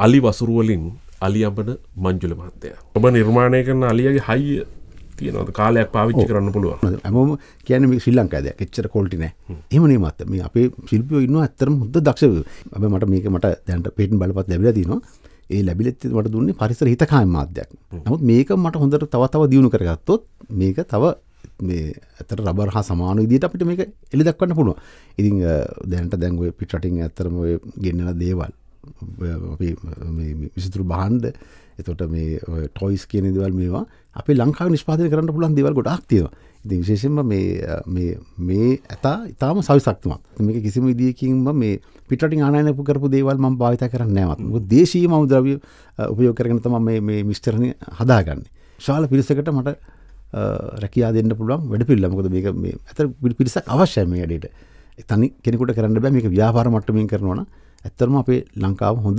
අලි වසුරු වලින් අලි අඹන මංජුල මහත්තයා. ඔබ නිර්මාණය කරන අලියගේ හයිය තියෙනවද? කාලයක් පාවිච්චි කරන්න පුළුවන්. හැමෝම කියන්නේ මේ ශ්‍රී ලංකාවේ දෙයක්. එච්චර ක්වොලිටි නැහැ. එහෙම නෙමෙයි මහත්තයා. මේ අපේ ශිල්පියෝ ඉන්නවා ඇත්තටම හොඳ දක්ෂ. හැබැයි මට දැනට පේටන්ට් බලපත් ලැබිලා තිනවා. ඒ ලැබිලෙත් මට දුන්නේ පරිසර හිතකාම මාධ්‍යයක්. නමුත් මේක මට හොඳට තව දියුණු කරගත්තොත් මේක තව මේ ඇත්තට රබර් හා සමාන විදිහට අපිට මේක එලි දක්වන්න පුළුවන්. ඉතින් දැනට දැන් ඔය පිට රටින් ඇත්තටම ඔය ගෙන්නන දේවල් අපි මේ විසිතුරු භාණ්ඩ එතකොට මේ ටොයිස් කියන දේවල් මේවා අපේ ලංකාවේ නිෂ්පාදනය කරන්න පුළුවන් දේවල් ගොඩාක් තියෙනවා. ඉතින් විශේෂයෙන්ම මේ ඇතා ඊටාම සවිසක්තුමත්. මේක කිසිම විදියකින්ම මේ පිටරටින් ආනයන කරපු දේවල් මම භාවිත කරන්නේ නැහැ. මොකද දේශීය මෞද්‍රව්‍ය උපයෝග කරගෙන තමයි මේ මිස්ටරනේ හදාගන්නේ. විශාල පිරිසකට මට රැකියාව දෙන්න පුළුවන් වැඩ පිළිලා. මොකද මේක මේ ඇත්තට පිරිසක් අවශ්‍යයි මේ වැඩේට. තනි කෙනෙකුට කරන්න බෑ. මේක ව්‍යාපාර මට්ටමින් කරනවා නම් ඇත්තටම අපේ ලංකාව හොඳ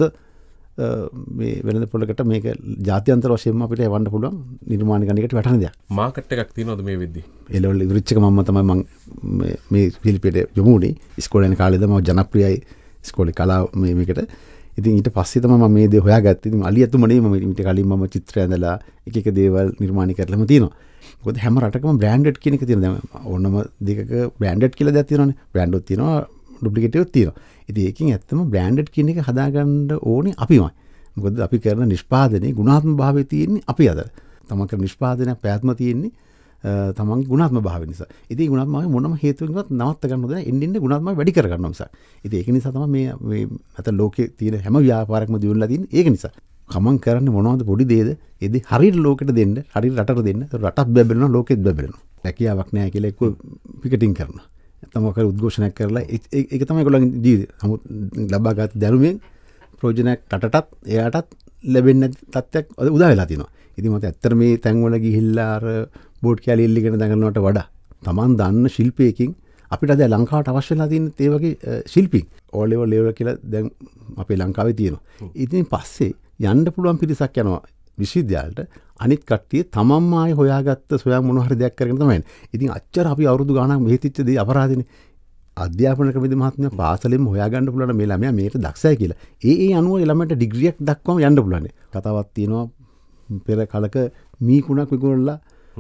මේ වෙළඳ පොළකට මේක ජාත්‍යන්තර වශයෙන්ම අපිට එවන්න පුළුවන් නිර්මාණ ගණයකට වැටෙන දෙයක්. මාකට් එකක් තියෙනවද මේ වෙද්දී? ඒ ලෙවල් ඉවරච්ච එක මම තමයි මේ ශිල්පයට යොමු වුණේ. ඉස්කෝලේ යන කාලේද මම ජනප්‍රියයි ඉස්කෝලේ කලාව මේකට. ඉතින් ඊට පස්සේ තමයි මම මේ දේ හොයාගත්තේ. ඉතින් අලි ඇතුම නෙමෙයි මම ඊට කලින් මම චිත්‍රය ඇඳලා එක දේවල් නිර්මාණය කරලාම තියෙනවා. මොකද හැම රටකම බ්‍රෑන්ඩඩ් කියන එක තියෙනවා. දැන් ඕනම දෙකක බ්‍රෑන්ඩඩ් කියලා දෙයක් තියෙනවානේ. බ්‍රෑන්ඩ් තියෙනවා, ඩුප්ලිකේට් එකක් තියෙනවා. ඉතින් ඒකෙන් ඇත්තම බ්‍රෑන්ඩඩ් කියන එක හදාගන්න ඕනේ අපිමයි. මොකද අපි කරන නිෂ්පාදනයේ ගුණාත්මක භාවය තියෙන්නේ අපි අද. තමන් කරන නිෂ්පාදනය පැවැත්ම තියෙන්නේ තමන්ගේ ගුණාත්මක භාවය නිසා. ඉතින් ගුණාත්මක භාවය මොනම හේතුවකින්වත් නවත්ත ගන්න හොඳ නැහැ. එන්න ගුණාත්මක වැඩි කර ගන්නවා මිසක්. ඉතින් ඒක නිසා තමයි මේ අත ලෝකේ තියෙන හැම ව්‍යාපාරයක්ම දියුණුලා තියෙන්නේ. ඒක නිසා. කමං කරන්නේ මොනවද පොඩි දේද? ඒ දේ හරියට ලෝකෙට දෙන්න, හරියට රටට දෙන්න. රටක් බැබලෙනවා, ලෝකෙත් බැබලෙනවා. රැකියාවක් නැහැ කියලා එක්ක පිකටින් කරනවා. තමක උද්ඝෝෂණයක් කරලා ඒක තමයි ඒගොල්ලන්ගේ ජීවිතය. නමුත් ලබාගත් දැනුමෙන් ප්‍රයෝජනයක් රටටත් එයාටත් ලැබෙන්නේ නැති තත්ත්වයක් උදා වෙලා තියෙනවා. ඉතින් මට ඇත්තට මේ තැන්වල ගිහිල්ලා අර බෝඩ් කැලි එල්ලගෙන දඟලනවට වඩා Taman දන්න ශිල්පයකින් අපිට අද ලංකාවට අවශ්‍ය වෙලා තියෙන ඒ වගේ ශිල්පී ඕ ලෙවල් කියලා දැන් අපේ ලංකාවේ තියෙනවා. ඉතින් පස්සේ යන්න පුළුවන් පිරිසක් යනවා විශ්වවිද්‍යාලයට. අනිත් කට්ටිය තමන්ම ආයේ හොයාගත්ත සොයා මොන හරි දෙයක් කරගෙන තමයි. ඉතින් අච්චර අපි අවුරුදු ගාණක් මෙහෙතිච්ච දේ අපරාධනේ. අධ්‍යාපන ක්‍රමෙදි මහත්මයා පාසලෙම හොයාගන්න පුළුවන් මේ ළමයා මේකට දක්ෂයි කියලා. ඒ අනුව ළමයට ඩිග්‍රියක් දක්වාම යන්න පුළුවන්. කතාවක් තියෙනවා පෙර කලක මීකුණක් විකුණලා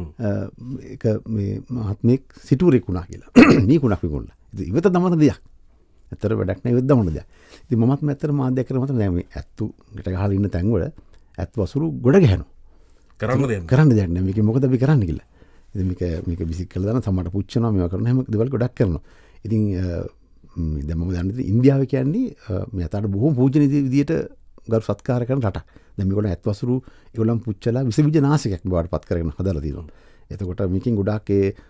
ඒක මේ මහත්මෙක් සිටුවරෙක් වුණා කියලා. මීකුණක් විකුණලා. ඉතින් ඉවත දමන දෙයක්. ඇත්තට වැඩක් නෑ ඉවත දමන දෙයක්. ඉතින් මමත් ඇත්තට මාධ්‍ය කරා මත දැන් මේ ඇත්තු ගෙට ගහලා ඉන්න තැන්වල ඇත් වසුරු ගොඩ ගැහෙනවා. කරන්න දෙයක් නෑ. මේක මොකද අපි කරන්න කියලා. ඉතින් මේක විසික් කරලා දාන සමහරට පුච්චනවා මේවා කරන හැම දේවල් ගොඩක් කරනවා. ඉතින් දැන් මම දන්නේ ඉන්දියාව කියන්නේ මේ අතට බොහොම පූජනීය විදියට ගරු සත්කාර කරන රටක්. දැන් මේගොල්ලෝ ඇත් වසුරු ඒගොල්ලන් පුච්චලා විස බීජ නාශකයක් බවට පත් කරගෙන හදලා තියෙනවා. එතකොට මේකෙන් ගොඩාක්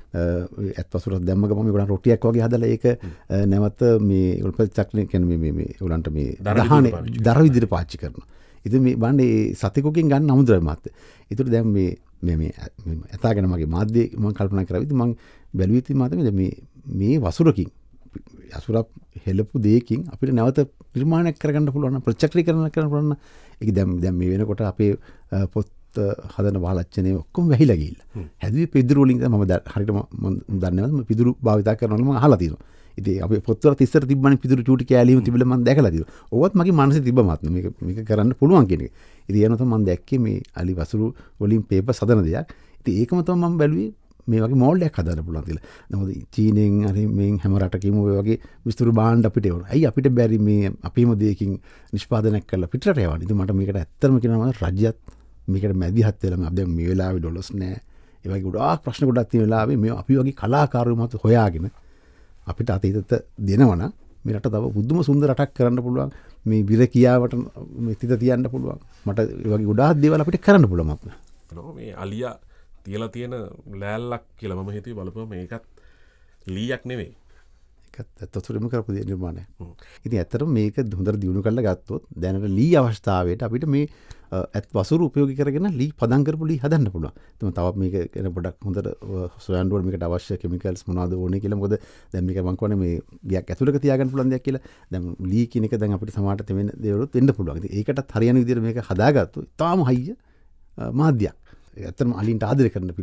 ඇත් වසුරක් දැම්ම ගමන් මේගොල්ලන් රොටියක් වගේ හදලා ඒක නැවත මේ ඒගොල්ලෝ ප්‍රතිචක්‍රණය කියන්නේ මේ ඒගොල්ලන්ට මේ දහහනේ දර විදියට පාවිච්චි කරනවා. ඉතින් මේ බණ්ඩේ සතෙකුගෙන් ගන්න අමුද්‍රව්‍ය මාත්. ඒතර දැන් මේ ඇතාගෙන මගේ මාධ්‍ය මම කල්පනා කරා විදිහ මම බැලුවේ ඉතින් මාත් මේ වසුරකින් අසුරක් හෙලපු දෙයකින් අපිට නැවත නිර්මාණයක් කරගන්න පුළුවන් ප්‍රතිචක්‍රීකරණය කරන්න පුළුවන්. ඒක දැන් මේ වෙනකොට අපේ පොත් හදන වාලච්චනේ ඔක්කොම වැහිලා ගිහිල්ලා. හැදුවේ පිදුරු වලින් තමයි මම හරියට මම දන්නේ නැහැ මම පිදුරු භාවිත කරනවා මම අහලා තියෙනවා. ඉතින් අපේ පොත්වල ඉස්සර තිබ්බනේ පිදුරු චූටි කෑලිම තිබිලා මම දැකලා තියෙනවා. ඕවත් මගේ මනසේ තිබ්බ මාත් මේක කරන්න පුළුවන් කියන එක. ඉතින් එනවා තමයි මම දැක්කේ මේ අලි වසුරු වලින් පේපර්ස් හදන දෙයක්. ඉතින් ඒකම තමයි මම බැලුවේ මේ වගේ මෝල්ඩයක් හදන්න පුළුවන් කියලා. නමුත් චීනෙන් හරි මේ හැම රටකම ඔය වගේ විස්තර භාණ්ඩ අපිට එවනවා. ඇයි අපිට බැරි මේ අපේම දෙයකින් නිෂ්පාදනයක් කරලා පිටරට යවන්න. ඉතින් මට මේකට ඇත්තම කියනවා රජ්‍යත් මේකට මැදිහත් වෙලා මම දැන් මේ වෙලාවේ ඩොලර්ස් නැහැ. ඒ වගේ ගොඩාක් ප්‍රශ්න ගොඩක් තියෙන වෙලාවේ මේ අපි වගේ කලාකාරයෝ මත හොයාගෙන අපිට අතීතත දෙනවනම් මේ රට තව බුදුම සුන්දර රටක් කරන්න පුළුවන්. මේ විර කියාවට මේ තිත තියන්න පුළුවන්. මට ඒ වගේ ගොඩාක් දේවල් අපිට කරන්න පුළුවන් මම. මේ අලියා තියලා තියෙන ලෑල්ලක් කියලා මම හිතුවේ බලපුවම මේකත් ලීයක් නෙවෙයි. ඒකත් ඇත්තටම කරපු දේ නිර්මාණයක්. ඉතින් ඇත්තටම මේක හොඳට දියුණු කරලා ගත්තොත් දැනට ලී අවස්ථාවේට අපිට මේ ඇත් වසුරු උපයෝගී කරගෙන ලී පදම් කරපු ලී හදන්න පුළුවන්. එතන තවත් මේක ගැන පොඩක් හොඳට සොයන්න ඕනේ මේකට අවශ්‍ය කිමිකල්ස් මොනවද ඕනේ කියලා. මොකද දැන් මේක මම කියන්නේ මේ ගයක් ඇතුළක තියාගන්න පුළුවන් දෙයක් කියලා. දැන් ලී කියන එක දැන් අපිට සමහරට තෙමෙන දේවලුත් වෙන්න පුළුවන්. ඉතින් ඒකටත් හරියන විදිහට මේක හදාගත්තොත් තාම හයිය මාධ්‍යයක්. ඇත්තටම අලින්ට ආදරය කරන පිරිස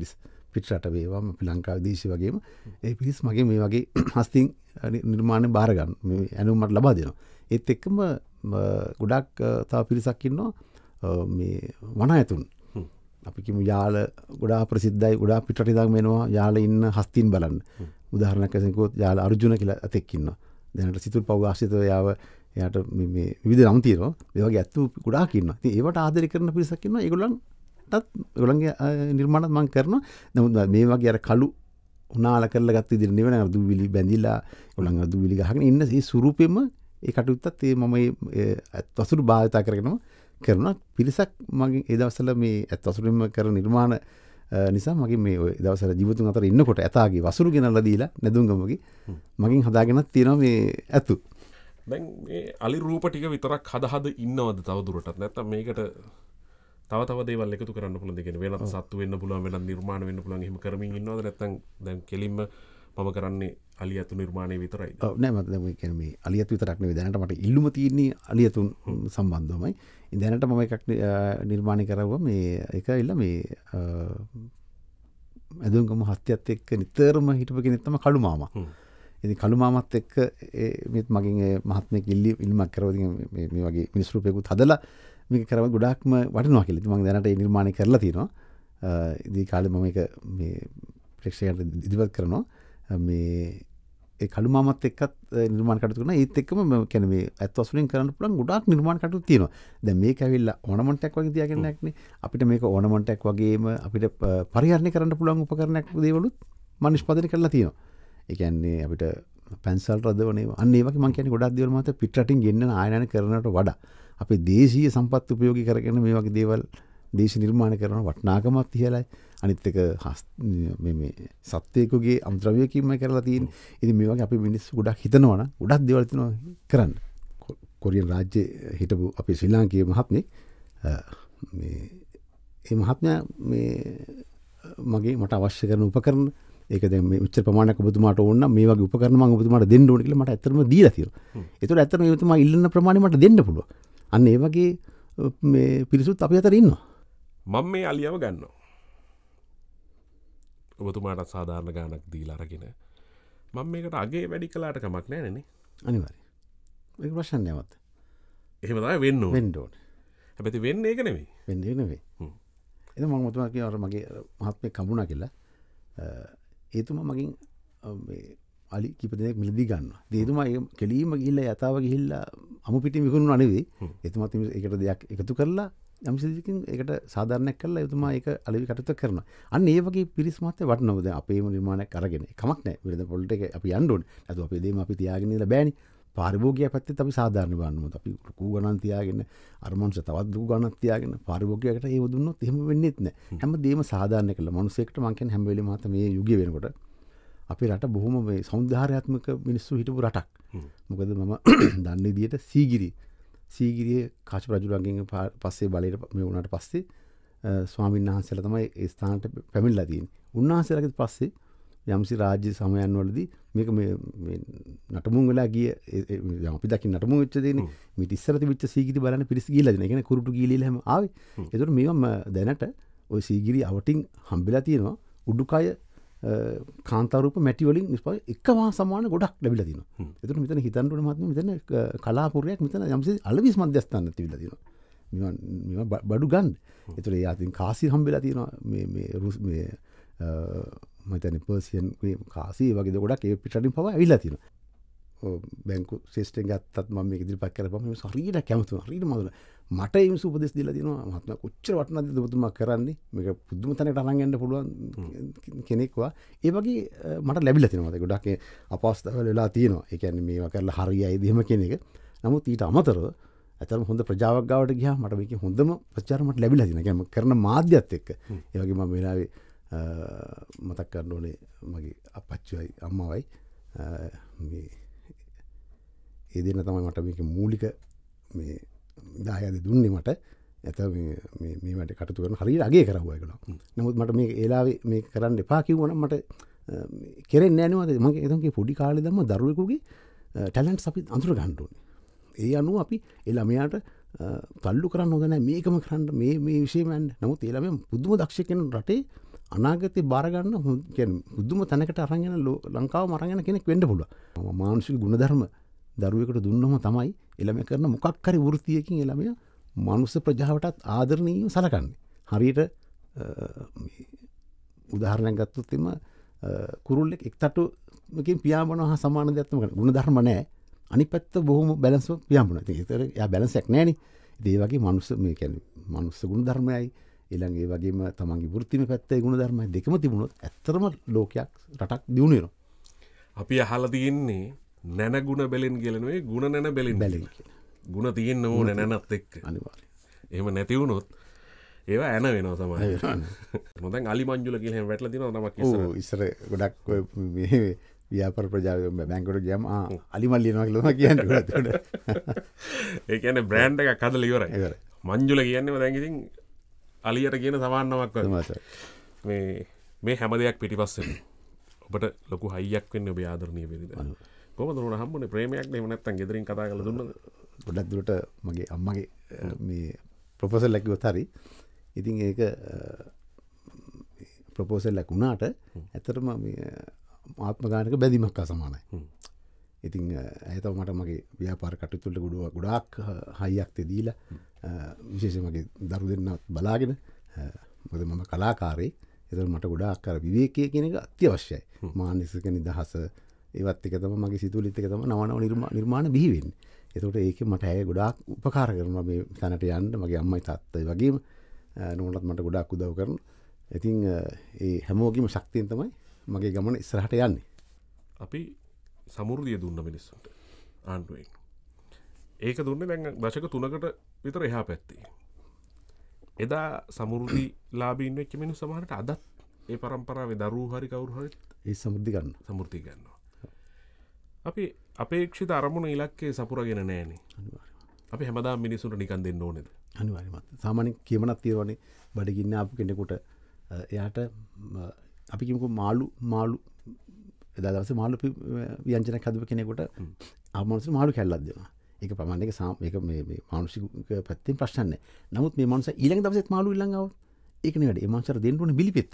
පිටරට වේවා අපි ලංකාවේ දේශීය වගේම ඒ පිරිස් මගේ මේ වගේ හස්තින් නිර්මාණ බාර ගන්න මේ ඇනුම් මට ලබා දෙනවා. ඒත් එක්කම ගොඩක් තව පිරිසක් ඉන්නවා මේ වනායතුන්. අපි කියමු යාල ගොඩාක් ප්‍රසිද්ධයි ගොඩාක් පිටරට ඉඳන් එනවා යාල ඉන්න හස්තින් බලන්න. උදාහරණයක් වශයෙන් කිව්වොත් යාල අර්ජුන කියලා අතෙක් ඉන්නවා. දැනට සිතුල් පව් ආශ්‍රිතව එයාට මේ විවිධ නම් තියෙනවා. ඒ වගේ ඇත්තු ගොඩාක් ඉන්නවා. ඉතින් ඒවට ආදරය කරන පිරිසක් ඉන්නවා. ඒගොල්ලන්ගේ නිර්මාණත් මම කරනවා. නමුත් මේ වගේ අර කළු උනාල කරලා ගත්ත විදිහට නෙවෙයි අර දුවිලි බැඳිලා ඒගොල්ලන් අර දුවිලි ගහගෙන ඉන්න ඒ ස්වරූපෙම ඒ කටයුත්තත් මම වසුරු භාවිතා කරගෙනම කරන පිරිසක් මගේ ඒ දවස්වල මේ වසුරුෙම කරන නිර්මාණ නිසා මගේ මේ දවස්වල ජීවිතුන් අතර ඉන්නකොට ඇතාගේ වසුරු ගෙනල්ලා දීලා නැදුම්ගමගේ මගෙන් හදාගෙනත් තියෙනවා මේ ඇතු. දැන් මේ අලි රූප ටික විතරක් හද ඉන්නවද තව දුරටත් නැත්නම් මේකට තව දේවල් එකතු කරන්න පුළුවන් දෙකනේ වෙනත් සත්තු වෙන්න පුළුවන් වෙනත් නිර්මාණ වෙන්න පුළුවන් එහෙම කරමින් ඉන්නවද නැත්නම් දැන් කෙලින්ම මම කරන්නේ අලියතු නිර්මාණය විතරයිද? ඔව් නෑ මම දැන් කියන්නේ මේ අලියතු විතරක් නෙවෙයි දැනට මට ඉල්ලුම තියෙන්නේ අලියතුන් සම්බන්ධවමයි. දැනට මම එකක් නිර්මාණය කරවුවා මේ ඒක ඇවිල්ලා මේ ඇදුම්ගම හස්තියත් එක්ක නිතරම හිටපු කෙනෙක් තමයි කළු මාමා. ඉතින් කළු මාමත් එක්ක මේත් මගෙන් මහත්මයෙක් ඉල්ලීමක් කරව මේ වගේ මිනිස් රූපයකුත් හදලා මේක කරව ගොඩාක්ම වටිනවා කියලා. ඉතින් මම දැනට ඒ නිර්මාණය කරලා තියෙනවා. ඉතින් කාලේ මම ඒක මේ ප්‍රේක්ෂකයන්ට ඉදිරිපත් කරනවා. මේ ඒ කළු මාමත් එක්කත් නිර්මාණ කටයුතු කරනවා. ඒත් එක්කම මම කියන්නේ මේ ඇත්ත වශයෙන් කරන්න පුළුවන් ගොඩාක් නිර්මාණ කටයුතු තියෙනවා. දැන් මේක ඇවිල්ලා ඕනමන්ට් එකක් වගේ තියාගෙන නැක්නේ. අපිට මේක ඕනමන්ට් එකක් වගේම අපිට පරිහරණය කරන්න පුළුවන් උපකරණයක් දේවලුත් මම නිෂ්පාදනය කරලා තියෙනවා. ඒ කියන්නේ අපිට පැන්සල් රදවනේ අන්න ඒ වගේ මම කියන්නේ ගොඩාක් දේවල් මත පිටරටින් ගෙන්නන ආයනන කරනට වඩා අපේ දේශීය සම්පත් උපයෝගී කරගෙන මේ වගේ දේවල් දේශීය නිර්මාණ කරන වටිනාකමත් ඉහළයි. අනිත් එක මේ සත්වයකගේ අමුද්‍රව්‍යකින්ම කරලා තියෙන්නේ. ඉතින් මේ වගේ අපි මිනිස්සු ගොඩක් හිතනවා නම් ගොඩක් දේවල් තියෙනවා කරන්න. කොරියන් රාජ්‍යයේ හිටපු අපේ ශ්‍රී ලාංකීය මහත්මයෙක් මේ මහත්මයා මට අවශ්‍ය කරන උපකරණ ඒක දැන් මේ උච්ච ප්‍රමාණයක් ඔබතුමාට ඕන නම් මේ වගේ උපකරණ මම ඔබතුමාට දෙන්න ඕනේ කියලා මට ඇත්තටම දීලා තියෙනවා. ඒතකොට ඇත්තටම ඔබතුමා ඉල්ලන ප්‍රමාණය මට දෙන්න පුළුවන්. අන්න ඒ වගේ මේ පිරිසුත් අපි අතර ඉන්නවා. මම මේ අලියව ගන්නවා. ඔබතුමාට සාධාරණ ගාණක් දීලා අරගෙන මම මේකට අගේ වැඩි කළාට කමක් නැහැ නේ. අනිවාර්යයෙන්. ඒක ප්‍රශ්න නෑවත්. එහෙම තමයි වෙන්න ඕනේ. වෙන්න ඕනේ. හැබැයි වෙන්නේ ඒක නෙමෙයි. වෙන්නේ නෙමෙයි. එතන මම ඔබතුමා කියන අර මගේ මහත්මයෙක් හම්බුණා කියලා ඒතුමා මගින් මේ අලි කීප දෙනෙක් මිලදී ගන්නවා. ඉතින් ඒතුමා ඒ කෙලීම ගිහිල්ලා යතාව ගිහිල්ලා අමු පිටින් විකුණුවා නෙවෙයි. ඒතුමාත් ඒකට දෙයක් එකතු කරලා යම්සිදකින් ඒකට සාධාරණයක් කරලා ඒතුමා ඒක අලි කටයුතු කරනවා. අන්න ඒ වගේ පිරිස් මාත්‍ය වටනවා. දැන් අපේම නිර්මාණයක් අරගෙන කමක් නැහැ. වෙනද පොල්ට එක අපි යන්න ඕනේ. නැතු අපේ දේම අපි තියාගෙන ඉඳලා බෑනේ. පාරිභෝගිකය පැත්තෙත් අපි සාධාරණ වන්නමුත් අපි ලොකු ගණන් තියාගෙන අර මනුස්ස තවත් ලොකු ගණනක් තියාගෙන පාරිභෝගිකයකට ඒව දුන්නොත් එහෙම වෙන්නේත් නැහැ. හැමදේම සාධාරණ කළා. මනුස්සයෙක්ට මම කියන්නේ හැම වෙලෙම මාත මේ යුගය වෙනකොට අපේ රට බොහොම මේ සෞන්දර්යාත්මක මිනිස්සු හිටපු රටක්. මොකද මම දන්න විදියට සීගිරියේ කාශ්‍යප රජුලන්ගෙන් පස්සේ බලයට මේ වුණාට පස්සේ ස්වාමීන් වහන්සේලා තමයි ඒ ස්ථානට පැමිණලා තියෙන්නේ. උන්වහන්සේලාගෙත් පස්සේ යම්සි රාජ්‍ය සමයන් වලදී මේක මේ නටමුන් වෙලා ගිය අපි දකින්න නටමුන් වෙච්ච දෙන්නේ මිට ඉස්සර තිබිච්ච සීගිරි බලන්න පිරිස් ගිහිල්ලා දෙන. ඒ කියන්නේ කුරුටු ගිහිලිලා හැම ආවේ. ඒතකොට මේවා දැනට ওই සීගිරි අවටින් හම්බෙලා තියෙනවා. උඩුකය කාන්තාරූප මැටි වලින් නිෂ්පාදනය එකම සමාන ගොඩක් ලැබිලා තියෙනවා. ඒතකොට මෙතන හිතන්න ඕනේ මහත්මයා මෙතන කලාපුරයක් මෙතන යම්සි අලවිස් මධ්‍යස්ථානයක් තිබිලා තියෙනවා. මේවා බඩු ගන්න. ඒතකොට ඒ අතින් කාසි හම්බෙලා තියෙනවා මේ මම හිතන්නේ පර්සියන් කාසි වගේ ගොඩක් ඒ පිටරටින් පවා ඇවිල්ලා තියෙනවා. බැංකු සිස්ටම් ගත්තත් මම මේක ඉදිරිපත් කරපුවම මේ හරියට කැමති වුණා. හරියට මම මට ඒ මිනිස්සු උපදෙස් දීලා තියෙනවා. මහත්මයා කොච්චර වටිනවද ඔබතුමා කරන්නේ? මේක පුදුම තැනකට අරන් යන්න පුළුවන් කෙනෙක් වා. ඒ වගේ මට ලැබිලා තියෙනවා. ඒක ගොඩක් අපහසුතාවල් වෙලා තියෙනවා. ඒ කියන්නේ මේවා කරලා හරියයිද එහෙම කියන එක. නමුත් ඊට අමතරව ඇත්තටම හොඳ ප්‍රජාවක් ගාවට ගියාම මට මේකේ හොඳම ප්‍රචාර මට ලැබිලා තියෙනවා. කියන්නේ කරන මාධ්‍යත් එක්ක. ඒ වගේ මම වෙලාවේ මතක් කරන්න ඕනේ මගේ අපච්චිවයි අම්මවයි මේ ඒ දෙන්න තමයි මට මේක මූලික මේ දායාද දුන්නේ මට. ඇත්තට මේ වැඩ කටයුතු කරන හරියට අගය කරවුවා ඒගොල්ලෝ. නමුත් මට මේක ඒලාවේ මේක කරන්න එපා කිව්වනම් මට කෙරෙන්නේ නැහැ නේද? මම එතන පොඩි කාලේ දැම්ම දරුවෙකුගේ ටැලන්ට්ස් අපි අඳුර ගන්න ඕනේ. ඒ අනුව අපි ඒ ළමයාට තල්ලු කරන්න හොඳ නැහැ. මේකම කරන්න මේ විෂයෙම යන්න. නමුත් ඒ ළමයා පුදුම දක්ෂ කෙනෙක් රටේ අනාගතේ බාරගන්න බුදුම තැනකට අරගෙන ලංකාව මරගෙන කෙනෙක් වෙන්න පුළුවන්. මානසික ගුණධර්ම දරුවෙකුට දුන්නම තමයි ළමයා කරන මොකක් හරි වෘත්තියකින් ළමයා මනුස්ස ප්‍රජාවටත් ආදරණීයව සලකන්නේ. හරියට උදාහරණයක් ගත්තොත් එම කුරුල්ලෙක් එක්තටුවකින් පියාඹනවා හා සමාන දෙයක් තමයි. ගුණධර්ම නැහැ. අනිත් පැත්ත බොහොම බැලන්ස්ව පියාඹනවා. ඉතින් ඒතර එයා බැලන්ස් එකක් නැහැනේ. ඉතින් ඒ වගේ මනුස්ස මේ කියන්නේ මනුස්ස ගුණධර්මයයි ඊළඟ ඒ වගේම තමන්ගේ වෘත්තිමය පැත්තේ ගුණධර්මයි දෙකම තිබුණොත් ඇත්තටම ලෝකයක් රටක් දියුණු වෙනවා. අපි අහලා තියෙන්නේ නැන ගුණ බැලෙන් කියලා නෙවෙයි ගුණ නැන බැලෙන් කියලා. ගුණ තියෙන්න ඕනේ නැනත් එක්ක. අනිවාර්යයෙන්. එහෙම නැති වුණොත් ඒවා ඇන වෙනවා තමයි. මොකද අලි මංජුල කියලා එහෙම වැටලා තියෙනවා නමක් ඉස්සර. ඔව් ඉස්සර ගොඩක් ඔය මේ ව්‍යාපාර ප්‍රජාව බැංකුවට ගියාම අලි මල් ලියනවා කියලා කියන්නේ. ඒ කියන්නේ බ්‍රෑන්ඩ් එකක් හදලා ඉවරයි. මංජුල කියන්නේම දැන් ඉතින් අලියට කියන සමාන නමක් වගේ. මේ හැම දෙයක් පිටිපස්සෙන් ඔබට ලොකු හයියක් වෙන්නේ ඔබේ ආදරණීය බිරිඳ. කොහොමද උන හම්බුනේ ප්‍රේමයක්ද එහෙම නැත්නම් ගෙදරින් කතා කරලා දුන්නද? ගොඩක් දුරට මගේ අම්මගේ මේ ප්‍රොපෝසල් එකක් ගියොත් හරි. ඉතින් ඒක ප්‍රොපෝසල් එකක් වුණාට ඇත්තටම මේ ආත්මගානක බැඳීමක් අසමානයි. ඉතින් ඇය තමයි මට මගේ ව්‍යාපාර කටයුතු වලට ගොඩාක් හයියක් දීලා විශේෂයෙන් මගේ දරු දෙන්නත් බලාගෙන මොකද මම කලාකාරයෙක්. ඒතර මට ගොඩාක් අර විවේකයේ කියන එක අත්‍යවශ්‍යයි. මානසික නිදහස ඒවත් එක තමයි මගේ සිතුවිලිත් එක තමයි නව නව නිර්මාණ බිහි වෙන්නේ. ඒකට ඒකේ මට ඇය ගොඩාක් උපකාර කරනවා මේ තැනට යන්න. මගේ අම්මයි තාත්තයි වගේම නෝනත් මට ගොඩාක් උදව් කරනවා. ඉතින් ඒ හැමෝගෙම ශක්තියෙන් තමයි මගේ ගමන ඉස්සරහට යන්නේ. අපි සමෘද්ධිය දුන්න මිනිස්සුන්ට ආණ්ඩුවෙන්. ඒක දුන්නේ දැන් දශක 3කට විතර එහා පැත්තේ. එදා සමෘද්ධි ලාභීන් වෙච්ච මිනිස්සු සමහරට අදත් ඒ පරම්පරාවේ දරුවෝ හරි කවුරු හරි ඒ සමෘද්ධි ගන්නවා. අපි අපේක්ෂිත අරමුණ ඉලක්කේ සපුරගෙන නෑනේ. අපි හැමදාම මිනිස්සුන්ට නිකන් දෙන්න ඕනේද? අනිවාර්යයෙන්ම. සාමාන්‍යයෙන් කියමනක් තියෙනවානේ බඩගින්න ආපු කෙනෙකුට එයාට අපි කියමුකෝ මාළු එදා දවසේ මාළු ව්‍යංජනයක් හදපු කෙනෙකුට ආමනස මාළු කැල්ලක් දෙනවා. ඒක ප්‍රමාණයක ඒක මේ මානසික පැත්තෙන් ප්‍රශ්න නැහැ. නමුත් මේ මනුස්සයා ඊළඟ දවසෙත් මාළු ඊළඟ ආවොත් ඒක නෙවෙයි. ඒ මනුස්සයාට දෙන්න ඕනේ බිලිපෙත්ත.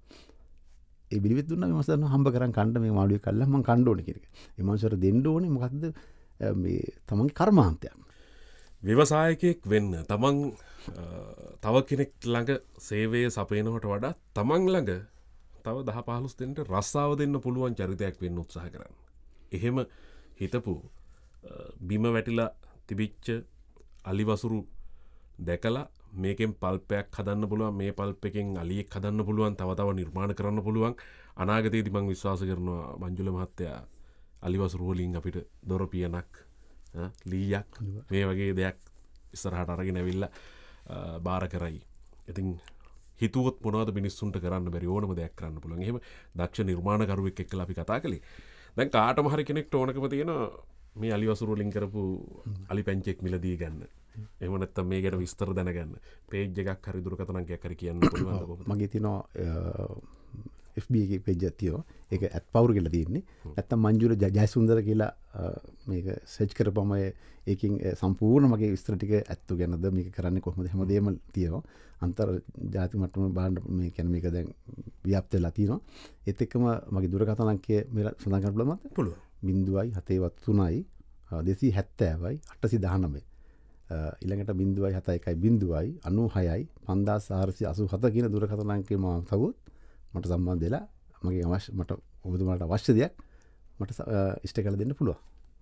ඒ බිලිපෙත්ත දුන්නා මේ මනුස්සයා හම්බ කරන් කන්න මේ මාළුවේ කල්ලා මම කන්න ඕනේ කියන එක. ඒ මනුස්සයාට දෙන්න ඕනේ මොකද්ද මේ තමන්ගේ කර්මාන්තයක්. ව්‍යවසායකයෙක් වෙන්න තමන් තව කෙනෙක් ළඟ සේවය සපයනවට වඩා තමන් ළඟ තව 10-15 දෙනෙක්ට රස්සාව දෙන්න පුළුවන් චරිතයක් වෙන්න උත්සාහ කරන්න. එහෙම හිතපු බිම වැටිලා තිබිච්ච අලිවසුරු දැකලා මේකෙන් පල්පයක් හදන්න පුළුවන්, මේ පල්ප එකෙන් අලියෙක් හදන්න පුළුවන්, තව තව නිර්මාණ කරන්න පුළුවන්. අනාගතයේදී මම විශ්වාස කරනවා මංජුල මහත්තයා අලිවසුරු වලින් අපිට දොරපියනක් ලීයක් මේ වගේ දෙයක් ඉස්සරහට අරගෙන ඇවිල්ලා බාර කරයි. ඉතින් හිතුවොත් මොනවද මිනිස්සුන්ට කරන්න බැරි ඕනම දෙයක් කරන්න පුළුවන්. එහෙම දක්ෂ නිර්මාණකරුවෙක් එක්කලා අපි කතා කළේ. දැන් කාටම හරි කෙනෙක්ට ඕනකම තියෙනවා මේ අලිවසුරු වලින් කරපු අලි පැංචෙක් මිලදී ගන්න. එහෙම නැත්නම් මේ ගැන විස්තර දැනගන්න. පේජ් එකක් හරි දුරකථන අංකයක් හරි කියන්න පුළුවන් කොහොමද? මගේ තියෙනවා FB එකේ පේජ් එකක් තියෙනවා. ඒක @පවුර් කියලා තියෙන්නේ. නැත්නම් මංජුල ජයසුන්දර කියලා මේක සර්ච් කරපුවම ඒකෙන් සම්පූර්ණ මගේ විස්තර ටික ඇත්තු ගැනද මේක කරන්නේ කොහොමද හැමදේම තියෙනවා. අන්තර් ජාති මට්ටමේ බලන්න මේ කියන්නේ මේක දැන් ව්‍යාප්ත වෙලා තියෙනවා. ඒත් එක්කම මගේ දුරකථන අංකය මේලා සඳහන් කරන්න පුළුවන් මත? පුළුවන්. 0.73යි 270යි 819. ඊළඟට 0.71යි 96යි 5487 කියන දුරකථන අංකේ මම තවුත් මට සම්බන්ධ වෙලා මගේ මට ඔබතුමාට අවශ්‍ය දෙයක් මට ඉෂ්ට කරලා දෙන්න පුළුවන්.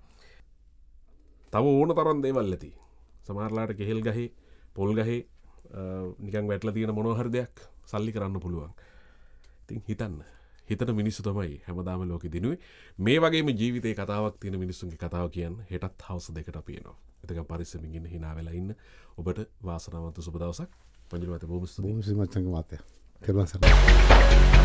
තව ඕන තරම් දේවල් ඇති. සමහරලාට කෙහෙල් ගහේ, පොල් ගහේ නිකන් වැටලා තියෙන මොනවා හරි දෙයක් සල්ලි කරන්න පුළුවන්. ඉතින් හිතන මිනිස්සු තමයි හැමදාම ලෝකෙ දිනුවේ. මේ වගේම ජීවිතේ කතාවක් තියෙන මිනිස්සුන්ගේ කතාව කියන්න හෙටත් හවස 2ට අපි එනවා. එතකන් පරිස්සමින් ඉන්න, hina වෙලා ඉන්න. ඔබට වාසනාවන්ත සුබ දවසක්. පංජුල මහත්තයා බොහොම ස්තුතියි. බොහොම ස්තුතියි මචං.